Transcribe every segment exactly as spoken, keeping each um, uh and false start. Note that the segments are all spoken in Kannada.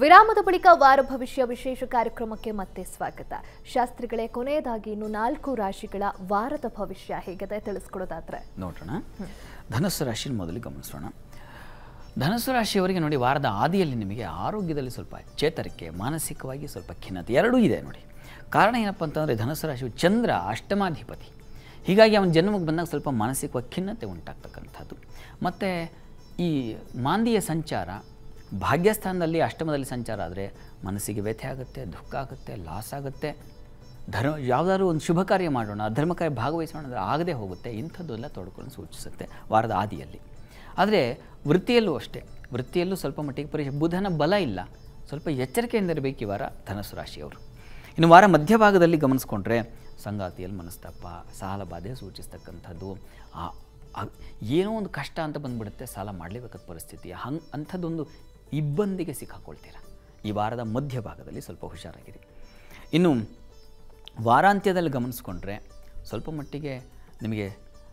ವಿರಾಮದ ಬಳಿಕ ವಾರ ಭವಿಷ್ಯ ವಿಶೇಷ ಕಾರ್ಯಕ್ರಮಕ್ಕೆ ಮತ್ತೆ ಸ್ವಾಗತ. ಶಾಸ್ತ್ರಿಗಳೇ, ಕೊನೆಯದಾಗಿ ಇನ್ನು ನಾಲ್ಕು ರಾಶಿಗಳ ವಾರದ ಭವಿಷ್ಯ ಹೇಗಿದೆ ತಿಳಿಸ್ಕೊಡೋದಾದ್ರೆ ನೋಡೋಣ. ಧನುಸ್ಸು ರಾಶಿ ಮೊದಲು ಗಮನಿಸೋಣ. ಧನುಸ್ಸು ರಾಶಿಯವರಿಗೆ ನೋಡಿ, ವಾರದ ಆದಿಯಲ್ಲಿ ನಿಮಗೆ ಆರೋಗ್ಯದಲ್ಲಿ ಸ್ವಲ್ಪ ಚೇತರಿಕೆ, ಮಾನಸಿಕವಾಗಿ ಸ್ವಲ್ಪ ಖಿನ್ನತೆ ಎರಡೂ ಇದೆ ನೋಡಿ. ಕಾರಣ ಏನಪ್ಪ ಅಂತಂದರೆ, ಧನುಸ್ಸು ರಾಶಿಯು ಚಂದ್ರ ಅಷ್ಟಮಾಧಿಪತಿ. ಹೀಗಾಗಿ ಅವನ ಜನ್ಮಕ್ಕೆ ಬಂದಾಗ ಸ್ವಲ್ಪ ಮಾನಸಿಕವಾಗಿ ಖಿನ್ನತೆ ಉಂಟಾಗ್ತಕ್ಕಂಥದ್ದು. ಮತ್ತು ಈ ಮಾಂದಿಯ ಸಂಚಾರ ಭಾಗ್ಯಸ್ಥಾನದಲ್ಲಿ ಅಷ್ಟಮದಲ್ಲಿ ಸಂಚಾರ ಆದರೆ ಮನಸ್ಸಿಗೆ ವ್ಯಥೆ ಆಗುತ್ತೆ, ದುಃಖ ಆಗುತ್ತೆ, ಲಾಸ್ ಆಗುತ್ತೆ. ಧರ್ಮ ಯಾವುದಾದ್ರೂ ಒಂದು ಶುಭ ಕಾರ್ಯ ಮಾಡೋಣ, ಧರ್ಮ ಕಾರ್ಯ ಭಾಗವಹಿಸೋಣ ಅಂದರೆ ಆಗದೆ ಹೋಗುತ್ತೆ. ಇಂಥದ್ದೆಲ್ಲ ತೊಡ್ಕೊಂಡು ಸೂಚಿಸುತ್ತೆ ವಾರದ ಆದಿಯಲ್ಲಿ. ಆದರೆ ವೃತ್ತಿಯಲ್ಲೂ ಅಷ್ಟೇ, ವೃತ್ತಿಯಲ್ಲೂ ಸ್ವಲ್ಪ ಮಟ್ಟಿಗೆ ಪರೀಕ್ಷೆ. ಬುಧನ ಬಲ ಇಲ್ಲ, ಸ್ವಲ್ಪ ಎಚ್ಚರಿಕೆಯಿಂದ ಇರಬೇಕು ಈ ವಾರ ಧನುಸ್ಸು ರಾಶಿಯವರು. ಇನ್ನು ವಾರ ಮಧ್ಯಭಾಗದಲ್ಲಿ ಗಮನಿಸ್ಕೊಂಡ್ರೆ ಸಂಗಾತಿಯಲ್ಲಿ ಮನಸ್ತಾಪ, ಸಾಲ ಬಾಧೆ ಸೂಚಿಸ್ತಕ್ಕಂಥದ್ದು. ಏನೋ ಒಂದು ಕಷ್ಟ ಅಂತ ಬಂದುಬಿಡುತ್ತೆ, ಸಾಲ ಮಾಡಲೇಬೇಕಾದ ಪರಿಸ್ಥಿತಿ. ಹಂಗೆ ಅಂಥದ್ದೊಂದು ಇಬ್ಬಂದಿಗೆ ಸಿಕ್ಕಾಕೊಳ್ತೀರ. ಈ ವಾರದ ಮಧ್ಯಭಾಗದಲ್ಲಿ ಸ್ವಲ್ಪ ಹುಷಾರಾಗಿರಿ. ಇನ್ನು ವಾರಾಂತ್ಯದಲ್ಲಿ ಗಮನಿಸ್ಕೊಂಡ್ರೆ ಸ್ವಲ್ಪ ಮಟ್ಟಿಗೆ ನಿಮಗೆ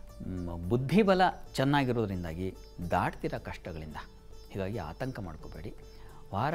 ಬುದ್ಧಿಬಲ ಚೆನ್ನಾಗಿರೋದ್ರಿಂದಾಗಿ ದಾಟ್ತಿರೋ ಕಷ್ಟಗಳಿಂದ. ಹೀಗಾಗಿ ಆತಂಕ ಮಾಡ್ಕೋಬೇಡಿ. ವಾರ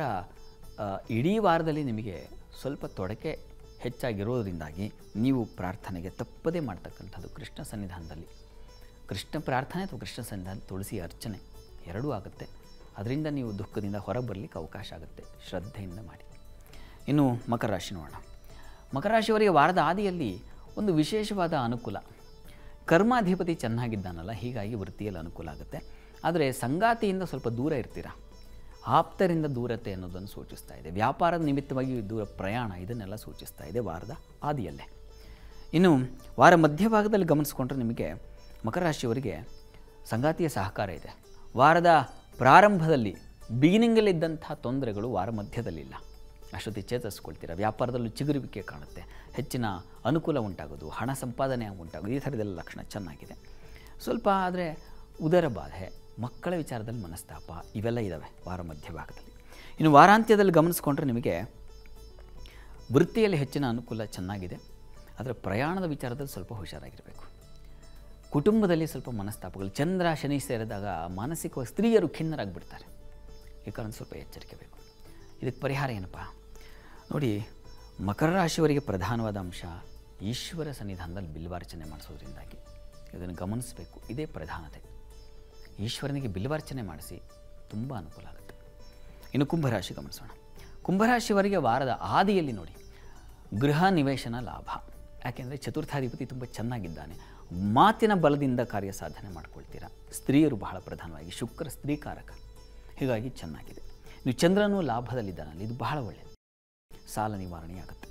ಇಡೀ ವಾರದಲ್ಲಿ ನಿಮಗೆ ಸ್ವಲ್ಪ ತೊಡಕೆ ಹೆಚ್ಚಾಗಿರೋದ್ರಿಂದಾಗಿ ನೀವು ಪ್ರಾರ್ಥನೆಗೆ ತಪ್ಪದೇ ಮಾಡ್ತಕ್ಕಂಥದ್ದು ಕೃಷ್ಣ ಸನ್ನಿಧಾನದಲ್ಲಿ. ಕೃಷ್ಣ ಪ್ರಾರ್ಥನೆ ಅಥವಾ ಕೃಷ್ಣ ಸನ್ನಿಧಾನ, ತುಳಸಿ ಅರ್ಚನೆ ಎರಡೂ ಆಗುತ್ತೆ. ಅದರಿಂದ ನೀವು ದುಃಖದಿಂದ ಹೊರಬರಲಿಕ್ಕೆ ಅವಕಾಶ ಆಗುತ್ತೆ. ಶ್ರದ್ಧೆಯಿಂದ ಮಾಡಿ. ಇನ್ನು ಮಕರ ರಾಶಿ ನೋಡೋಣ. ಮಕರ ರಾಶಿಯವರಿಗೆ ವಾರದ ಆದಿಯಲ್ಲಿ ಒಂದು ವಿಶೇಷವಾದ ಅನುಕೂಲ. ಕರ್ಮಾಧಿಪತಿ ಚೆನ್ನಾಗಿದ್ದಾನಲ್ಲ, ಹೀಗಾಗಿ ವೃತ್ತಿಯಲ್ಲಿ ಅನುಕೂಲ ಆಗುತ್ತೆ. ಆದರೆ ಸಂಗಾತಿಯಿಂದ ಸ್ವಲ್ಪ ದೂರ ಇರ್ತೀರ. ಆಪ್ತರಿಂದ ದೂರತೆ ಅನ್ನೋದನ್ನು ಸೂಚಿಸ್ತಾ ಇದೆ. ವ್ಯಾಪಾರದ ನಿಮಿತ್ತವಾಗಿ ದೂರ ಪ್ರಯಾಣ, ಇದನ್ನೆಲ್ಲ ಸೂಚಿಸ್ತಾ ಇದೆ ವಾರದ ಆದಿಯಲ್ಲೇ. ಇನ್ನು ವಾರ ಮಧ್ಯಭಾಗದಲ್ಲಿ ಗಮನಿಸ್ಕೊಂಡ್ರೆ ನಿಮಗೆ ಮಕರ ರಾಶಿಯವರಿಗೆ ಸಂಗಾತಿಯ ಸಹಕಾರ ಇದೆ. ವಾರದ ಪ್ರಾರಂಭದಲ್ಲಿ ಬಿಗಿನಿಂಗಲ್ಲಿದ್ದಂಥ ತೊಂದರೆಗಳು ವಾರ ಮಧ್ಯದಲ್ಲಿಲ್ಲ. ಅಷ್ಟೊತ್ತಿ ಚೇತರಿಸ್ಕೊಳ್ತೀರ. ವ್ಯಾಪಾರದಲ್ಲೂ ಚಿಗುರುವಿಕೆ ಕಾಣುತ್ತೆ. ಹೆಚ್ಚಿನ ಅನುಕೂಲ ಉಂಟಾಗೋದು, ಹಣ ಸಂಪಾದನೆ ಉಂಟಾಗೋದು, ಈ ಥರದೆಲ್ಲ ಲಕ್ಷಣ ಚೆನ್ನಾಗಿದೆ. ಸ್ವಲ್ಪ ಆದರೆ ಉದರ ಬಾಧೆ, ಮಕ್ಕಳ ವಿಚಾರದಲ್ಲಿ ಮನಸ್ತಾಪ, ಇವೆಲ್ಲ ಇದ್ದಾವೆ ವಾರ ಮಧ್ಯಭಾಗದಲ್ಲಿ. ಇನ್ನು ವಾರಾಂತ್ಯದಲ್ಲಿ ಗಮನಿಸ್ಕೊಂಡ್ರೆ ನಿಮಗೆ ವೃತ್ತಿಯಲ್ಲಿ ಹೆಚ್ಚಿನ ಅನುಕೂಲ ಚೆನ್ನಾಗಿದೆ. ಆದರೆ ಪ್ರಯಾಣದ ವಿಚಾರದಲ್ಲಿ ಸ್ವಲ್ಪ ಹುಷಾರಾಗಿರಬೇಕು. ಕುಟುಂಬದಲ್ಲಿ ಸ್ವಲ್ಪ ಮನಸ್ತಾಪಗಳು. ಚಂದ್ರ ಶನಿ ಸೇರಿದಾಗ ಮಾನಸಿಕವಾಗಿ ಸ್ತ್ರೀಯರು ಖಿನ್ನರಾಗಿಬಿಡ್ತಾರೆ. ಈ ಕಾರಣ ಸ್ವಲ್ಪ ಎಚ್ಚರಿಕೆ ಬೇಕು. ಇದಕ್ಕೆ ಪರಿಹಾರ ಏನಪ್ಪ ನೋಡಿ, ಮಕರ ರಾಶಿಯವರಿಗೆ ಪ್ರಧಾನವಾದ ಅಂಶ ಈಶ್ವರ ಸನ್ನಿಧಾನದಲ್ಲಿ ಬಿಲ್ವಾರ್ಚನೆ ಮಾಡಿಸೋದ್ರಿಂದಾಗಿ ಇದನ್ನು ಗಮನಿಸಬೇಕು. ಇದೇ ಪ್ರಧಾನತೆ. ಈಶ್ವರನಿಗೆ ಬಿಲ್ವಾರ್ಚನೆ ಮಾಡಿಸಿ, ತುಂಬ ಅನುಕೂಲ ಆಗುತ್ತೆ. ಇನ್ನು ಕುಂಭರಾಶಿ ಗಮನಿಸೋಣ. ಕುಂಭರಾಶಿಯವರಿಗೆ ವಾರದ ಆದಿಯಲ್ಲಿ ನೋಡಿ ಗೃಹ ನಿವೇಶನ ಲಾಭ. ಯಾಕೆಂದರೆ ಚತುರ್ಥಾಧಿಪತಿ ತುಂಬ ಚೆನ್ನಾಗಿದ್ದಾನೆ. ಮಾತಿನ ಬಲದಿಂದ ಕಾರ್ಯ ಸಾಧನೆ ಮಾಡ್ಕೊಳ್ತೀರಾ. ಸ್ತ್ರೀಯರು ಬಹಳ ಪ್ರಧಾನವಾಗಿ, ಶುಕ್ರ ಸ್ತ್ರೀಕಾರಕ, ಹೀಗಾಗಿ ಚೆನ್ನಾಗಿದೆ. ನೀವು ಚಂದ್ರನೂ ಲಾಭದಲ್ಲಿದ್ದಾನಲ್ಲಿ ಇದು ಬಹಳ ಒಳ್ಳೆಯದು. ಸಾಲ ನಿವಾರಣೆ ಆಗುತ್ತೆ.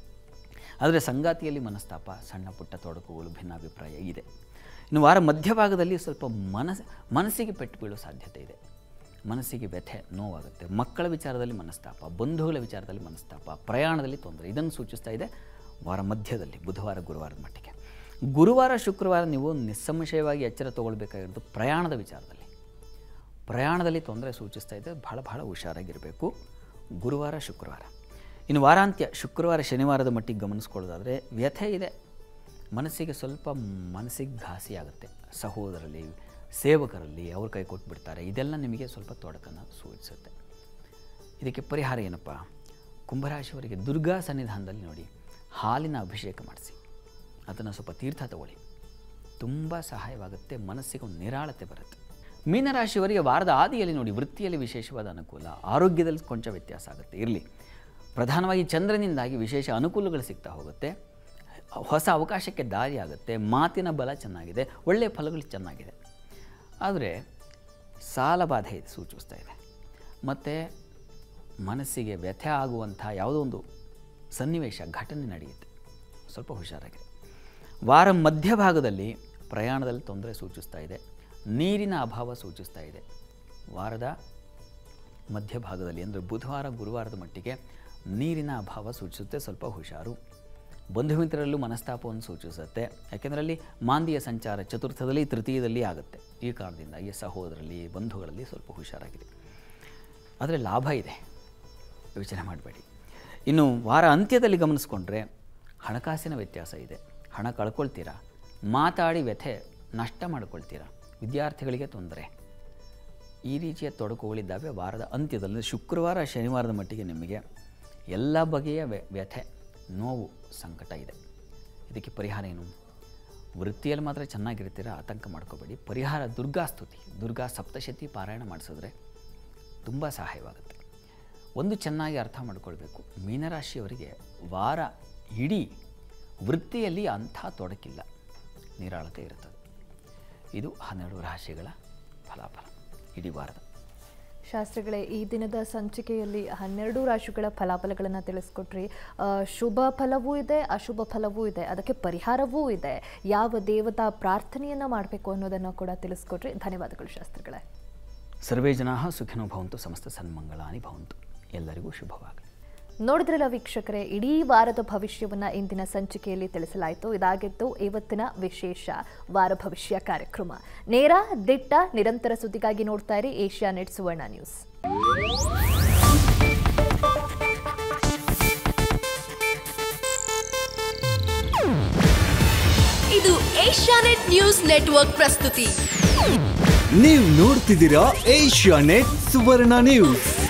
ಆದರೆ ಸಂಗಾತಿಯಲ್ಲಿ ಮನಸ್ತಾಪ, ಸಣ್ಣ ಪುಟ್ಟ ತೊಡಕುಗಳು, ಭಿನ್ನಾಭಿಪ್ರಾಯ ಇದೆ. ಇನ್ನು ವಾರ ಮಧ್ಯಭಾಗದಲ್ಲಿ ಸ್ವಲ್ಪ ಮನಸ್ ಮನಸ್ಸಿಗೆ ಪೆಟ್ಟು ಬೀಳೋ ಸಾಧ್ಯತೆ ಇದೆ. ಮನಸ್ಸಿಗೆ ವ್ಯಥೆ, ನೋವಾಗುತ್ತೆ. ಮಕ್ಕಳ ವಿಚಾರದಲ್ಲಿ ಮನಸ್ತಾಪ, ಬಂಧುಗಳ ವಿಚಾರದಲ್ಲಿ ಮನಸ್ತಾಪ, ಪ್ರಯಾಣದಲ್ಲಿ ತೊಂದರೆ, ಇದನ್ನು ಸೂಚಿಸ್ತಾ ಇದೆ ವಾರ ಮಧ್ಯದಲ್ಲಿ, ಬುಧವಾರ ಗುರುವಾರದ ಮಟ್ಟಿಗೆ. ಗುರುವಾರ ಶುಕ್ರವಾರ ನೀವು ನಿಸ್ಸಂಶಯವಾಗಿ ಎಚ್ಚರ ತೊಗೊಳ್ಬೇಕಾಗಿರೋದು ಪ್ರಯಾಣದ ವಿಚಾರದಲ್ಲಿ. ಪ್ರಯಾಣದಲ್ಲಿ ತೊಂದರೆ ಸೂಚಿಸ್ತಾ ಇದೆ. ಬಹಳ ಬಹಳ ಹುಷಾರಾಗಿರಬೇಕು ಗುರುವಾರ ಶುಕ್ರವಾರ. ಇನ್ನು ವಾರಾಂತ್ಯ ಶುಕ್ರವಾರ ಶನಿವಾರದ ಮಟ್ಟಿಗೆ ಗಮನಿಸ್ಕೊಳ್ಳೋದಾದರೆ ವ್ಯಥೆ ಇದೆ. ಮನಸ್ಸಿಗೆ ಸ್ವಲ್ಪ ಮನಸ್ಸಿಗೆ ಘಾಸಿ ಆಗುತ್ತೆ. ಸಹೋದರಲ್ಲಿ, ಸೇವಕರಲ್ಲಿ ಅವ್ರ ಕೈ ಕೊಟ್ಬಿಡ್ತಾರೆ. ಇದೆಲ್ಲ ನಿಮಗೆ ಸ್ವಲ್ಪ ತೊಡಕನ್ನು ಸೂಚಿಸುತ್ತೆ. ಇದಕ್ಕೆ ಪರಿಹಾರ ಏನಪ್ಪ? ಕುಂಭರಾಶಿಯವರಿಗೆ ದುರ್ಗಾ ಸನ್ನಿಧಾನದಲ್ಲಿ ನೋಡಿ ಹಾಲಿನ ಅಭಿಷೇಕ ಮಾಡಿಸಿ, ಅದನ್ನು ಸ್ವಲ್ಪ ತೀರ್ಥ ತಗೊಳ್ಳಿ. ತುಂಬ ಸಹಾಯವಾಗುತ್ತೆ. ಮನಸ್ಸಿಗೆ ಒಂದು ನಿರಾಳತೆ ಬರುತ್ತೆ. ಮೀನರಾಶಿಯವರಿಗೆ ವಾರದ ಆದಿಯಲ್ಲಿ ನೋಡಿ ವೃತ್ತಿಯಲ್ಲಿ ವಿಶೇಷವಾದ ಅನುಕೂಲ, ಆರೋಗ್ಯದಲ್ಲಿ ಕೊಂಚ ವ್ಯತ್ಯಾಸ ಆಗುತ್ತೆ. ಇರಲಿ, ಪ್ರಧಾನವಾಗಿ ಚಂದ್ರನಿಂದಾಗಿ ವಿಶೇಷ ಅನುಕೂಲಗಳು ಸಿಗ್ತಾ ಹೋಗುತ್ತೆ. ಹೊಸ ಅವಕಾಶಕ್ಕೆ ದಾರಿ ಆಗುತ್ತೆ. ಮಾತಿನ ಬಲ ಚೆನ್ನಾಗಿದೆ. ಒಳ್ಳೆಯ ಫಲಗಳು ಚೆನ್ನಾಗಿದೆ. ಆದರೆ ಸಾಲ ಬಾಧೆ ಸೂಚಿಸ್ತಾ ಇದೆ. ಮತ್ತು ಮನಸ್ಸಿಗೆ ವ್ಯಥೆ ಆಗುವಂಥ ಯಾವುದೋ ಒಂದು ಸನ್ನಿವೇಶ, ಘಟನೆ ನಡೆಯುತ್ತೆ. ಸ್ವಲ್ಪ ಹುಷಾರಾಗಿದೆ. ವಾರ ಮಧ್ಯಭಾಗದಲ್ಲಿ ಪ್ರಯಾಣದಲ್ಲಿ ತೊಂದರೆ ಸೂಚಿಸ್ತಾ ಇದೆ. ನೀರಿನ ಅಭಾವ ಸೂಚಿಸ್ತಾ ಇದೆ. ವಾರದ ಮಧ್ಯಭಾಗದಲ್ಲಿ ಅಂದರೆ ಬುಧವಾರ ಗುರುವಾರದ ಮಟ್ಟಿಗೆ ನೀರಿನ ಅಭಾವ ಸೂಚಿಸುತ್ತೆ. ಸ್ವಲ್ಪ ಹುಷಾರು. ಬಂಧು ಮಿತ್ರರಲ್ಲೂ ಮನಸ್ತಾಪವನ್ನು ಸೂಚಿಸುತ್ತೆ. ಯಾಕೆಂದರೆ ಅಲ್ಲಿ ಮಾಂದಿಯ ಸಂಚಾರ ಚತುರ್ಥದಲ್ಲಿ ತೃತೀಯದಲ್ಲಿ ಆಗುತ್ತೆ. ಈ ಕಾರಣದಿಂದಾಗಿ ಸಹೋದರಲ್ಲಿ, ಬಂಧುಗಳಲ್ಲಿ ಸ್ವಲ್ಪ ಹುಷಾರಾಗಿದೆ. ಆದರೆ ಲಾಭ ಇದೆ, ಯೋಚನೆ ಮಾಡಬೇಡಿ. ಇನ್ನು ವಾರ ಅಂತ್ಯದಲ್ಲಿ ಗಮನಿಸ್ಕೊಂಡ್ರೆ ಹಣಕಾಸಿನ ವ್ಯತ್ಯಾಸ ಇದೆ. ಹಣ ಕಳ್ಕೊಳ್ತೀರಾ. ಮಾತಾಡಿ ವ್ಯಥೆ, ನಷ್ಟ ಮಾಡ್ಕೊಳ್ತೀರಾ. ವಿದ್ಯಾರ್ಥಿಗಳಿಗೆ ತೊಂದರೆ. ಈ ರೀತಿಯ ತೊಡಕುಗಳಿದ್ದಾವೆ. ವಾರದ ಅಂತ್ಯದಲ್ಲಿ ಶುಕ್ರವಾರ ಶನಿವಾರದ ಮಟ್ಟಿಗೆ ನಿಮಗೆ ಎಲ್ಲ ಬಗೆಯ ವ್ಯ ವ್ಯಥೆ ನೋವು ಸಂಕಟ ಇದೆ. ಇದಕ್ಕೆ ಪರಿಹಾರ ಏನು? ವೃತ್ತಿಯಲ್ಲಿ ಮಾತ್ರ ಚೆನ್ನಾಗಿರ್ತೀರ, ಆತಂಕ ಮಾಡ್ಕೋಬೇಡಿ. ಪರಿಹಾರ ದುರ್ಗಾ ಸ್ತುತಿ, ದುರ್ಗಾ ಸಪ್ತಶತಿ ಪಾರಾಯಣ ಮಾಡಿಸಿದ್ರೆ ತುಂಬ ಸಹಾಯವಾಗುತ್ತೆ. ಒಂದು ಚೆನ್ನಾಗಿ ಅರ್ಥ ಮಾಡ್ಕೊಳ್ಬೇಕು, ಮೀನರಾಶಿಯವರಿಗೆ ವಾರ ಇಡೀ ವೃತ್ತಿಯಲ್ಲಿ ಅಂಥ ತೊಡಕಿಲ್ಲ, ನಿರಾಳತೆ ಇರುತ್ತದೆ. ಇದು ಹನ್ನೆರಡು ರಾಶಿಗಳ ಫಲಾಫಲ ಇಡೀ ವಾರದ. ಶಾಸ್ತ್ರಿಗಳೇ, ಈ ದಿನದ ಸಂಚಿಕೆಯಲ್ಲಿ ಹನ್ನೆರಡು ರಾಶಿಗಳ ಫಲಾಫಲಗಳನ್ನು ತಿಳಿಸ್ಕೊಟ್ರಿ. ಶುಭ ಫಲವೂ ಇದೆ, ಅಶುಭ ಫಲವೂ ಇದೆ, ಅದಕ್ಕೆ ಪರಿಹಾರವೂ ಇದೆ, ಯಾವ ದೇವತಾ ಪ್ರಾರ್ಥನೆಯನ್ನು ಮಾಡಬೇಕು ಅನ್ನೋದನ್ನು ಕೂಡ ತಿಳಿಸ್ಕೊಟ್ರಿ. ಧನ್ಯವಾದಗಳು ಶಾಸ್ತ್ರಿಗಳೇ. ಸರ್ವೇ ಜನಾಃ ಸುಖಿನೋ ಭವಂತು, ಸಮಸ್ತ ಸನ್ಮಂಗಳಾನಿ ಭವಂತು. ಎಲ್ಲರಿಗೂ ಶುಭವಾಗಲಿ. ನೋಡಿದ್ರಲ್ಲ ವೀಕ್ಷಕರೇ, ಇಡೀ ವಾರದ ಭವಿಷ್ಯವನ್ನು ಇಂದಿನ ಸಂಚಿಕೆಯಲ್ಲಿ ತಿಳಿಸಲಾಯಿತು. ಇದಾಗಿತ್ತು ಇವತ್ತಿನ ವಿಶೇಷ ವಾರ ಭವಿಷ್ಯ ಕಾರ್ಯಕ್ರಮ. ನೇರ, ದಿಟ್ಟ, ನಿರಂತರ ಸುದ್ದಿಗಾಗಿ ನೋಡ್ತಾ ಇರಿ ಏಷ್ಯಾನೆಟ್ ಸುವರ್ಣ ನ್ಯೂಸ್. ಇದು ಏಷ್ಯಾನೆಟ್ ನ್ಯೂಸ್ ನೆಟ್ವರ್ಕ್ ಪ್ರಸ್ತುತಿ. ನೀವು ನೋಡ್ತಿದ್ದೀರಾ ಏಷ್ಯಾನೆಟ್ ಸುವರ್ಣ ನ್ಯೂಸ್.